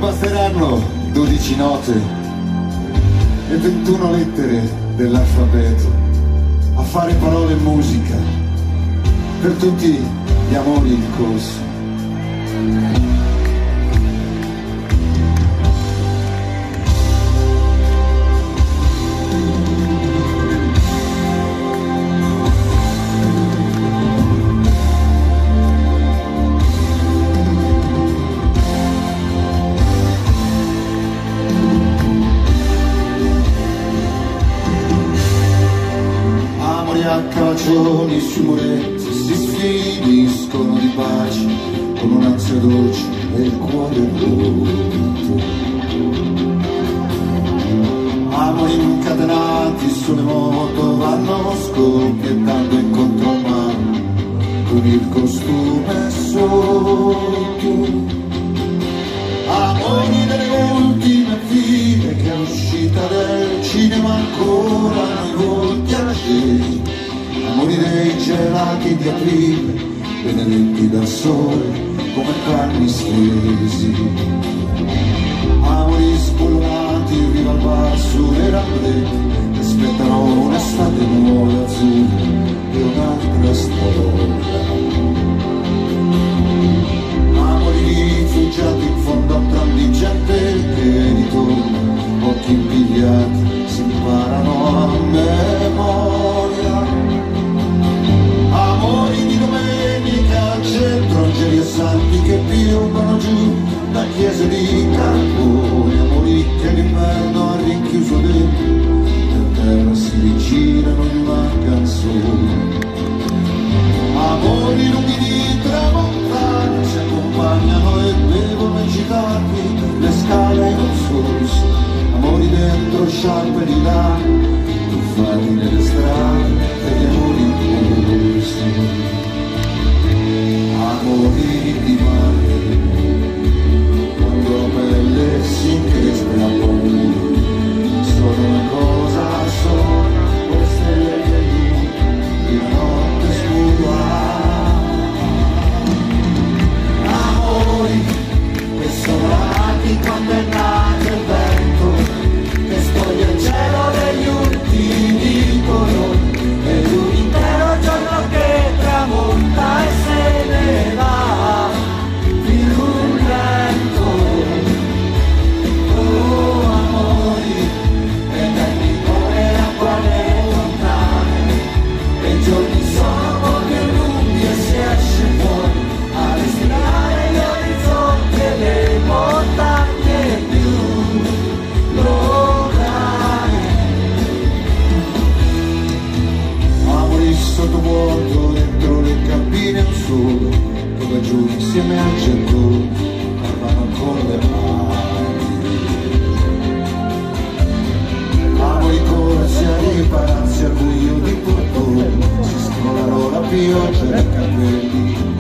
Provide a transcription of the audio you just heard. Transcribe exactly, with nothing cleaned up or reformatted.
basteranno dodici note e ventuno lettere dell'alfabeto a fare parole e musica per tutti gli amori in corso. A cacioni sui muretti si sfiniscono di pace con un'ansia dolce e il cuore rotto. Amori incatenati sulle moto vanno scoppiettando incontro al mare con il costume sotto. Amori delle ultime file che all'uscita del cinema ancora noi volti accesi. Amori dei gelati di aprile, benedetti dal sole come panni stesi. Amori spullati in riva al bar sulle rampetti che aspettano un'estate nuova azzurra e un'altra storia. Amori rifugiati in fondo a un tram di gente che ritorna, occhi impigliati si imparano a memoria. Amori di domenica al centro, angeli e santi che piombano giù da chiese di carbone. Amori che l'inverno ha rinchiuso dentro, per terra si rigirano in una canzone. Amori lunghi di tramontana si accompagnano e bevono eccitati le scale in un sorso. Amori dentro sciarpe di là, tuffati nelle strade e gli amori in corso. Amori di mare, quando la pelle si increspa a paura, sono una cosa sola, come stelle che di una notte scura. Amori che sono nati quando è nato il vento, che spoglia il cielo degli ultimi colori, e un intero giorno che tramonta e se ne va più lento. Oh amori, e dai liquore acqua nelle fontane, e i giorni sono molto lunghi e si esce fuori a respirare gli orizzonti e le montagne più lontane. Amori sottovuoto dentro le cabine un solo, che va giù insieme al gettone, parlano con le mani. Amori corsi a ripararsi al buio di portone, si scrollano la pioggia dai capelli